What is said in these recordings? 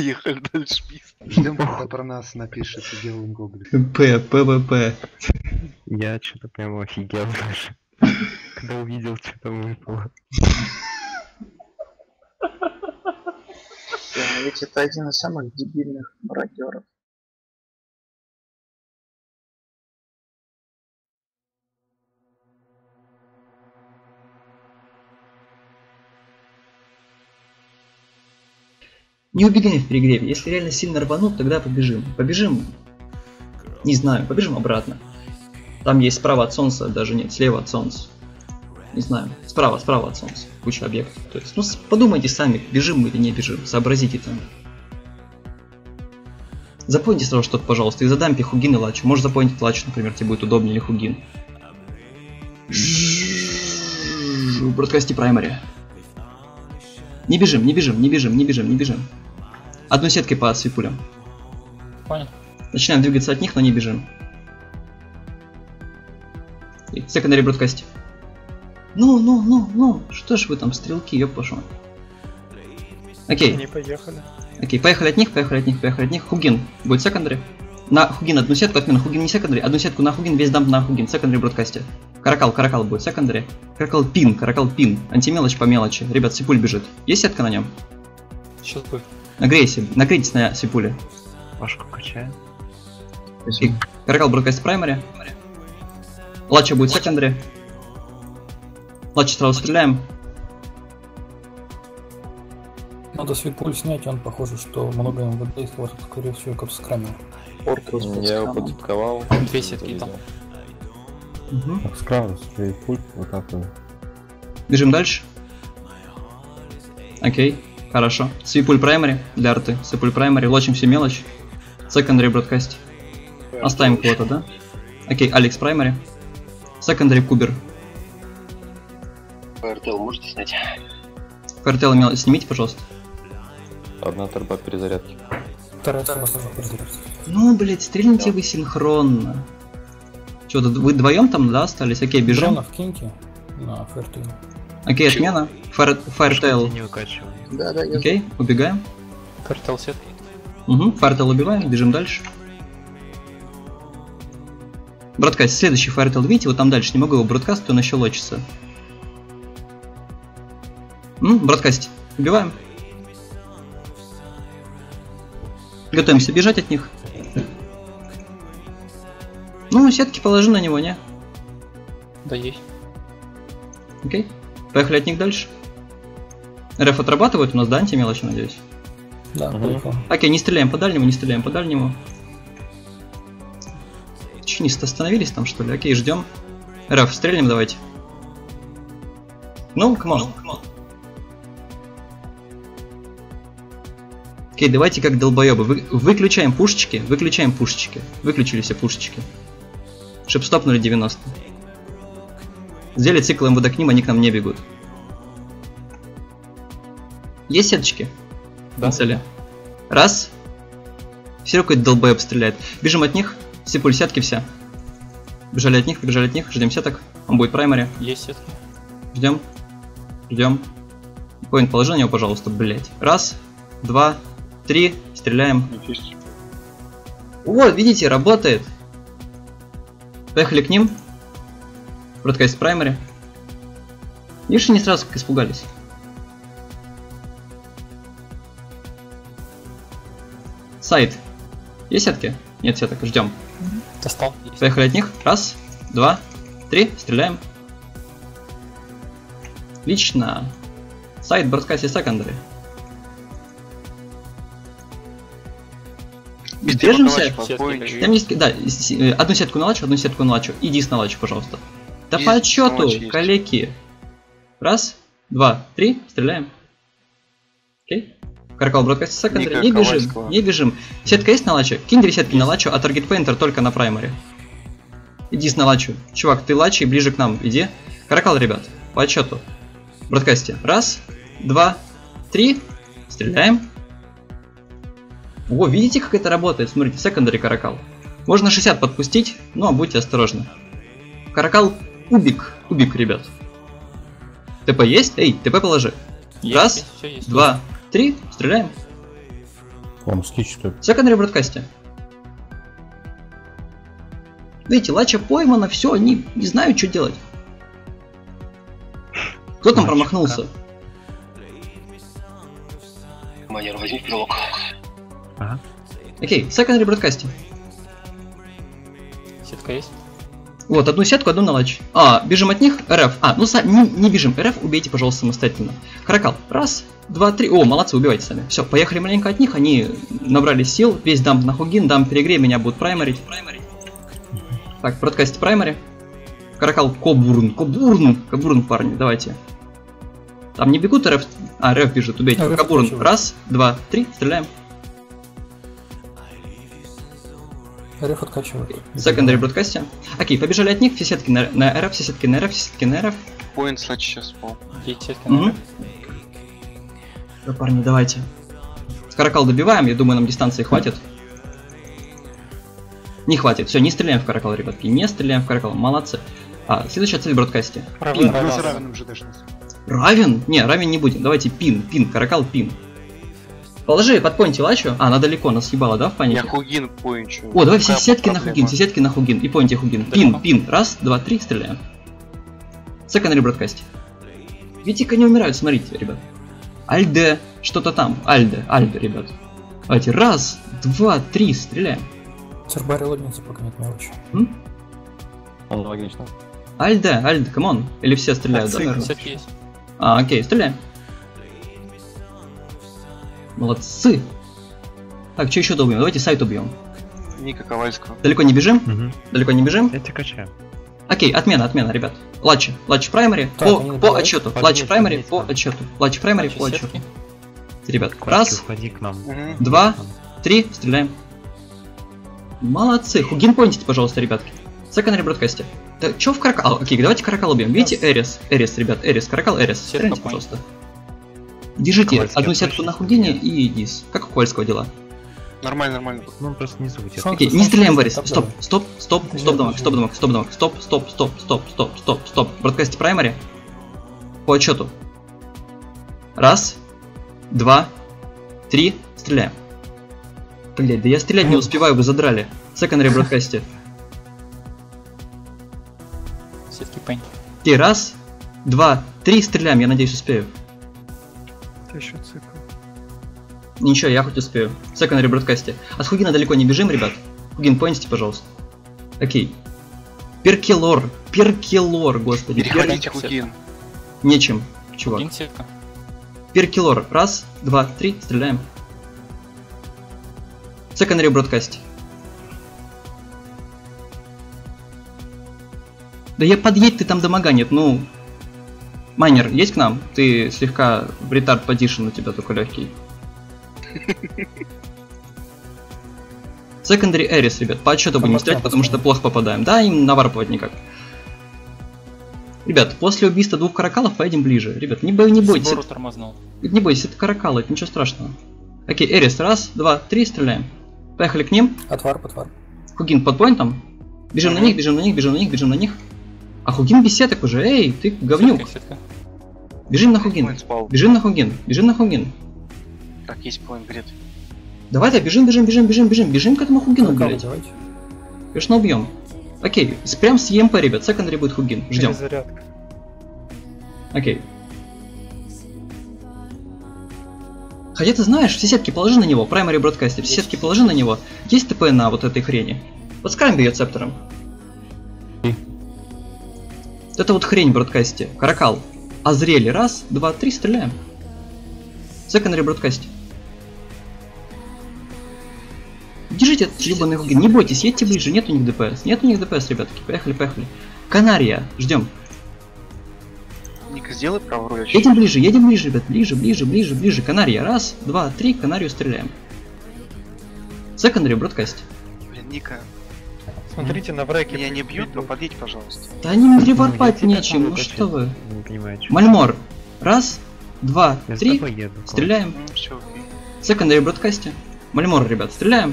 Поехали дальше. Ждем, когда про нас напишет Геловин Гоблин. ПВП. Я что-то прямо офигел даже. Когда увидел, что там выпало. Ведь это один из самых дебильных мародеров. Не убегаем в перегреве. Если реально сильно рванут, тогда побежим. Побежим. Не знаю, побежим обратно. Там есть справа от солнца, даже нет, слева от солнца. Не знаю, справа от солнца. Куча объектов. То есть, ну подумайте сами, бежим мы или не бежим. Сообразите там. Запомните сразу что-то, пожалуйста, и задампи Хугин и Лачу. Можешь запомнить Лачу, например, тебе будет удобнее, или Хугин. Бродкасти праймари. Не бежим, не бежим, не бежим, не бежим, не бежим. Одной сеткой по свипулям. Понял. Начинаем двигаться от них, но не бежим. Секондари бродкасти. Ну, что ж вы там, стрелки, ёб пошел. Окей. Они поехали. Окей, поехали от них, поехали от них, поехали от них. Хугин будет секондари. На Хугин одну сетку, отмена. Хугин не секондари, одну сетку на Хугин, весь дамп на Хугин. Секондари бродкасте. Каракал будет секондари. Каракал пин. Антимелочь по мелочи. Ребят, Сипуль бежит. Есть сетка на нем? Сейчас будет. Нагрейтесь на Сипуле. Пашку качаем. Каракал бродкаст праймари. Лача будет секондари. Лача сразу стреляем. Надо свипуль снять, он похоже, что много МВД, и скорее всего, как скрамил. Я его подсказал. Две сетки там. Скрам, свипуль, вот так вот. Бежим дальше. Окей, хорошо. Свипуль праймари для арты. Свипуль праймари, лочим всю мелочь. Секондари бродкаст. Оставим кого-то, да? Окей, Алекс праймари. Секондари кубер. ФРТЛ можете снять? ФРТЛ мелочь снимите, пожалуйста. Одна торба перезарядки. Вторая торба перезарядки. Ну, блять, стрельните вы синхронно. Че, вы вдвоем там, да, остались? Окей, бежим. Дронов киньте на ФРТЛ. Окей, отмена. Фаертейл. Не укачиваем. Да, я... Окей, убегаем. ФРТЛ сет. Угу, Фаертейл убиваем, бежим дальше. Бродкаст, следующий Фаертейл, видите, вот там дальше, не могу его бродкаст, он еще лочится. Бродкаст, убиваем. Готовимся бежать от них. Ну, сетки положи на него, не? Да, есть. Окей. Поехали от них дальше. РФ отрабатывает у нас, да, антимелочи, надеюсь? Да, Окей, не стреляем по дальнему, не стреляем по дальнему. Че, не остановились там, что ли? Окей, ждем. РФ, стрельнем давайте. Ну, камон. Окей, давайте как долбоебы. Выключаем пушечки. Выключили все пушечки. Чтоб стопнули 90. Сделали цикл МВД к ним, они к нам не бегут. Есть сеточки? Да. На цели. Раз. Все какой-то долбоеб стреляет. Бежим от них. Сипуль сетки все. Побежали от них. Ждем сеток. Он будет праймари. Есть сетки. Ждем. Поинт положи на него, пожалуйста, блять. Раз, два, три. Стреляем. Вот, видите, работает. Поехали к ним. Бродкаст праймари. Видишь, они сразу как испугались. Сайт. Есть сетки? Нет сеток, ждем. Достал. Поехали от них. Раз, два, три. Стреляем. Отлично. Сайт бродкасти секондари. Держимся. Там есть, да, одну сетку на лачу, и дис на лачу, пожалуйста. Да по отчету, коллеги. Раз, два, три, стреляем. Окей. Каракал бродкаст секондари. Не бежим. Сетка есть на лачу? Кинь 2 сетки на лачу, а таргет пейнтер только на праймари. Иди на лачу. Чувак, ты лачи ближе к нам, иди. Каракал, ребят, по отчету. Бродкасте. Раз, два, три. Стреляем. О, видите, как это работает? Смотрите, секондари каракал. Можно 60 подпустить, но будьте осторожны. Каракал убик, ребят. ТП есть? Эй, ТП положи. Раз, два, три, стреляем. Он скичет. Секондари бродкасте. Видите, лача поймана, все, они не знают, что делать. Кто там промахнулся? Манер, возьми пилок. Ага. Окей, секондари бродкасте. Сетка есть? Вот, одну сетку, одну на лач. Бежим от них, РФ. Не бежим, РФ убейте, пожалуйста, самостоятельно. Каракал, раз, два, три. О, молодцы, убивайте сами. Все, поехали маленько от них, они набрали сил. Весь дамп на Хугин, дамп перегрей, меня будут праймарить. Так, бродкасте праймари. Каракал, Кобурн, парни, давайте. Там не бегут РФ. РФ бежит, убейте. Кобурн, раз, два, три, стреляем. РФ откачивает. Секондари бродкасте. Окей, побежали от них, все сетки на РФ, все сетки на РФ, все сетки на РФ. Поинт слэч сейчас пол. Сетки на РФ. Да, парни, давайте. Каракал добиваем, я думаю, нам дистанции хватит. Не хватит, все, не стреляем в каракал, ребятки, не стреляем в каракал, молодцы. Следующая цель в бродкасте. Пин. Равен? Не, равен не будем, давайте пин, каракал, пин. Положи, подпойнти лачу. Она далеко, нас съебала, да, в панике? Я Хугин поинчу. О, давай все сетки на Хугин, все сетки на Хугин. И поинти Хугин. Пин. Раз, два, три, стреляем. Секондари бродкасте. Витика не умирают, смотрите, ребят. Альде, что-то там. Альде, ребят. Давайте, раз, два, три, стреляем. Цербари логнится, пока нет мелочи. Аналогично. Альде, камон. Или все стреляют, да, наверное? Окей, стреляем. Молодцы. Так, что еще добьем? Давайте сайт убьем. Ника Ковальского. Далеко не бежим? Далеко не бежим? Я тебя качаю. Окей, отмена, ребят. Лачи праймари по отчету. Лачи праймари по отчету. Лачи праймари по отчету. Ребят, раз, два, три, стреляем. Молодцы. Хугин поинтите, пожалуйста, ребятки. Секондари бродкасте. Да, чё в каракал? Окей, давайте каракал убьем. Видите, Эрис, ребят, каракал, Эрис. Стреляйте, пожалуйста. Держите одну сетку на Хугине и Дис. Как у Ковальского дела? Нормально. Ну, он просто не звучит. Окей, не стреляем в Эрис. Стоп, Бродкасте праймари. По отчету. Раз, два, три, стреляем. Блять, да я стрелять не успеваю, вы задрали. Секондари бродкасте. Сетки пейн. Окей, раз, два, три, стреляем, я надеюсь успею. Еще цикл. Ничего, я хоть успею. Секондари бродкасте. От Хугина далеко не бежим, ребят. Хугин, поинтите, пожалуйста. Окей. Перкилор, господи. Переходите Хугин. Нечем, чувак. Перкилор. Раз, два, три, стреляем. Секондари бродкасте. Да я подъедь, ты там домоганет, ну... Майнер, есть к нам? Ты слегка в ретард позишн, у тебя только легкий. Секондари Эрис, ребят, по отчету будем стрелять, потому что плохо попадаем. Да, им наварпывать никак. Ребят, после убийства двух каракалов поедем ближе. Ребят, не бойтесь. Не бойтесь, это каракалы, это ничего страшного. Окей, Эрис, раз, два, три, стреляем. Поехали к ним. Отвар. Хугин под поинтом. Бежим на них. А Хугин без сеток уже, эй, ты говнюк. Бежим на Хугин. Так, есть поинт, грет. Давай, бежим к этому Хугину, блядь. Давайте. Конечно, убьем. Окей, прям с ЕМП, ребят, секондари будет Хугин. Ждем. Окей. Хотя ты знаешь, все сетки положи на него, праймари бродкасте, все сетки положи на него. Есть ТП на вот этой хрени? Подскрамби ее цептором. Вот это вот хрень в бродкасте. Каракал. Озрели. Раз, два, три, стреляем. Секондари бродкасте. Держите этот ебаный Хугин. Не бойтесь, едьте ближе. Нет у них ДПС, ребятки. Поехали. Канария. Ждем. Ник, сделай правую руль. Едем ближе, ребят. Ближе. Канария. Раз, два, три. Канарию стреляем. Секондари бродкасте. Блин, Ника. Смотрите на вреке. Меня не бьют, но подъедь, пожалуйста. Да они реварпать нечем, ну что вы. Мальмор. Раз, два, три. Стреляем. Секондари бродкасте. Мальмор, ребят, стреляем.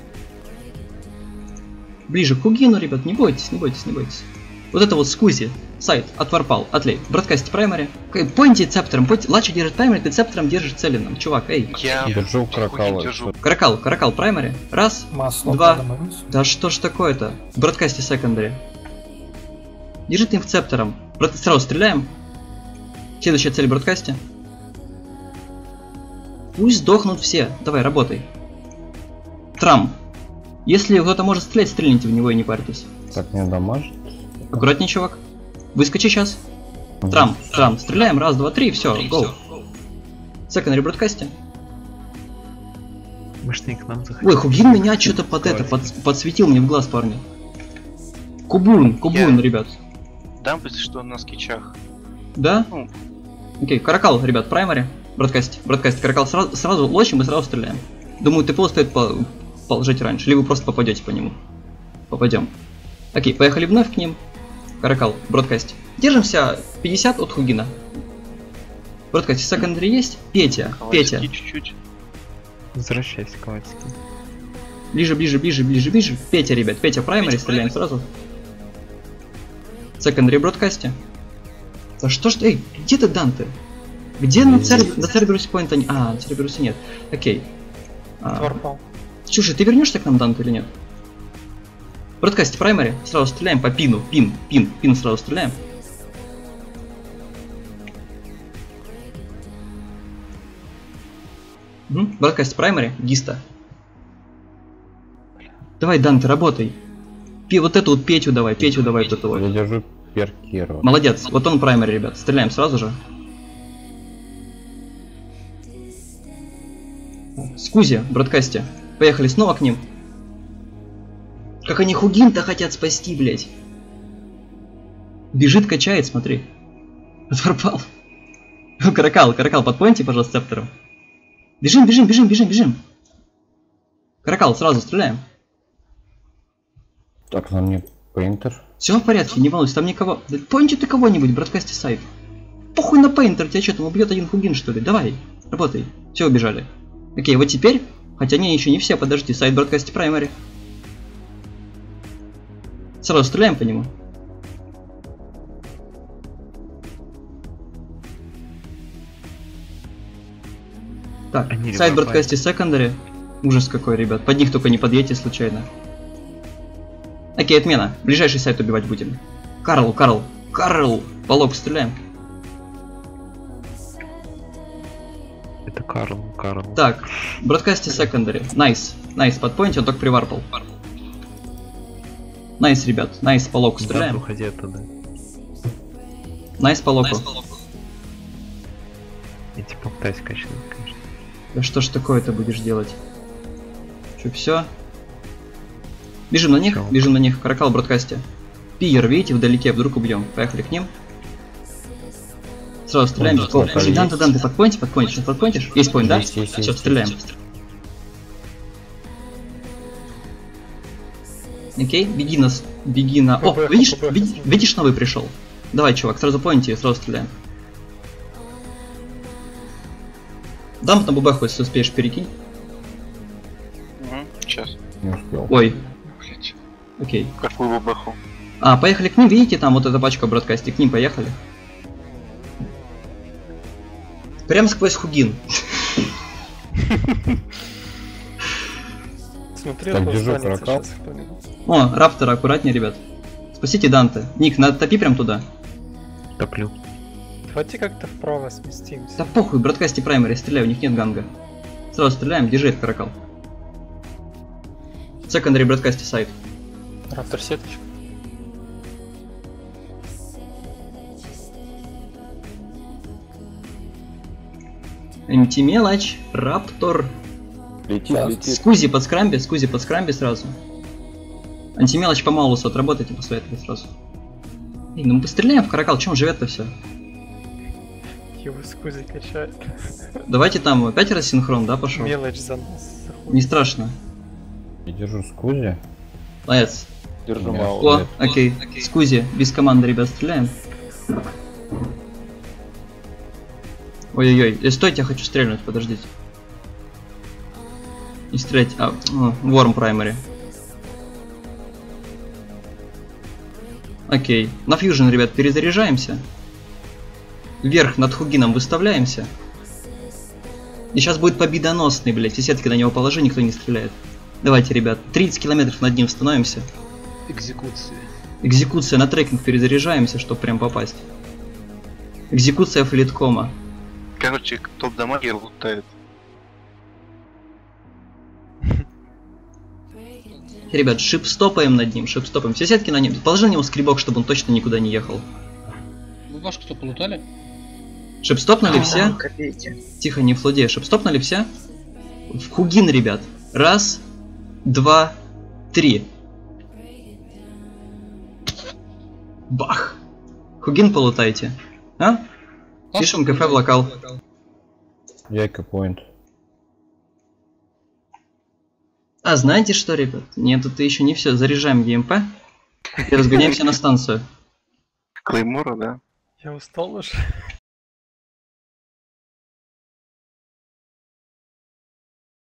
Ближе к Хугину, ребят, не бойтесь. Вот это вот скузи. Сайт, отварпал, отлей. Бродкасте праймари. Пойнти цептером, Лачи держит праймари, ты цептером держишь целином. Чувак, эй. Я Держу Каракала. Каракал праймари. Раз, Масло два. прямо. Да что ж такое-то? В бродкасте секондари. Держи ты им в цептером. Сразу стреляем. Следующая цель в бродкасте. Пусть сдохнут все. Давай, работай. Трам. Если кто-то может стрелять, стрельните в него и не парьтесь. Так, не дамажит. Аккуратнее, чувак. Выскочи сейчас. Трам. Стреляем. Раз, два, три. Все, гоу. Секондари бродкасте. Может, не к нам заходить? Ой, Хугин меня что-то подсветил мне в глаз, парни. Кубун, ребят. дам, если что, на скетчах. Да? Ну. Окей, Каракал, ребят, праймари. Бродкаст, Каракал, сразу лочим и сразу стреляем. Думаю, ТПО стоит положить раньше, либо просто попадете по нему. Попадем. Окей, поехали вновь к ним. Каракал, бродкаст. Держимся 50 от Хугина. Бродкаст, секондари есть? Петя. Чуть-чуть. Возвращайся, Ковальский. Ближе. Петя, ребят, Петя праймари, стреляем сразу. Секондари бродкасте. Да что ж ты, эй, где ты, Данте? Где на Церберусе поинта? А, на Церберусе нет. Окей. Отварпал. Чуши, ты вернешься к нам, Данте, или нет? Бродкасте праймари, сразу стреляем по пину. Пин сразу стреляем. Бродкасте праймари, Гиста. Давай, Данте, работай. Вот эту вот Петю давай вот эту вот. Я держу Перкеру. Молодец, вот он праймари, ребят. Стреляем сразу же. Скузи, бродкасте. Поехали снова к ним. Как они Хугин-то хотят спасти, блять. Бежит, качает, смотри. Отварпал. Каракал, подпоинти, пожалуйста, цептером. Бежим. Каракал, сразу стреляем. Так, нам не Пейнтер. Все в порядке, не волнуйся, там никого. Да поинти ты кого-нибудь, бродкасте сайт. Похуй на Пейнтер, тебя что там убьет один Хугин, что ли? Давай, работай. Все, убежали. Окей, вот теперь, хотя не, еще не все, подожди, сайт бродкасте праймари. Сразу стреляем по нему. Так, сайт бродкасте секондари. Ужас какой, ребят. Под них только не подъедьте случайно. Окей, отмена. Ближайший сайт убивать будем. Карл. По локу стреляем. Это Карл. Так, бродкасте секондари. Найс, подпоинти, он только приварпал. Найс, ребят. Найс, по локу стреляем. Уходи оттуда. Найс, по локу. И типа пытаюсь качнуть, конечно. Да что ж такое-то будешь делать? Че, все? Бежим на них, Каракал в бродкасте. Пиер, видите, вдалеке, вдруг убьем. Поехали к ним. Сразу стреляем. Данте, подпоинтишь, сейчас подпоинтишь? Есть поинт, да? Все, стреляем. Окей, беги на... О, видишь, новый пришел? Давай, чувак, сразу поинти и сразу стреляем. Дамп на бубаху, если успеешь, перекинь. Сейчас. Не успел. Ой. Блять. Окей. Какую бабаху? Поехали к ним, видите, там вот эта пачка в бродкасте, к ним поехали. Прям сквозь Хугин. Смотри, так, держу Каракал. О, Раптора, аккуратнее, ребят. Спасите Данте. Ник, топи прям туда. Топлю. Давайте как-то вправо сместимся. Да похуй, бродкасте праймари, стреляй, у них нет ганга. Сразу стреляем, держи этот Каракал. Секондари бродкасте сайт. Раптор сеточка. Мелочь, Раптор. Летит. Скузи под скрамби сразу. Антимелочь по Маулусу отработайте после этого сразу. Эй, ну мы постреляем в Каракал, чем живет-то все? Его скузи качает. Давайте там опять рассинхрон, да, пошел? Мелочь за нас. Не страшно. Я держу Скузи. Молодец. Держу О, окей. Скузи, без команды, ребят, стреляем. Ой-ой-ой, стойте, я хочу стрельнуть, подождите. Не стрелять, Ворм праймари. Окей. На фьюжн, ребят, перезаряжаемся. Вверх над Хугином выставляемся. И сейчас будет победоносный, блядь. Все сетки на него положи, никто не стреляет. Давайте, ребят, 30 километров над ним становимся. Экзекуция. Экзекуция на трекинг перезаряжаемся, чтобы прям попасть. Экзекуция флиткома. Короче, топ-дамаги лутает. Ребят, шип-стопаем над ним, шип-стопаем. Все сетки на нем. Положи на него скребок, чтобы он точно никуда не ехал. Вы вашу кто полутали? Шип-стопнули все? Копейки. Тихо, не флоде. Шип-стопнули все? В Хугин, ребят. Раз, два, три. Бах! Хугин полутайте. А? Пишем КФ в локал. Яйка поинт. А знаете что, ребят? Нет, это еще не все. Заряжаем ЕМП и разгоняемся на станцию. Клеймора, да? Я устал уже.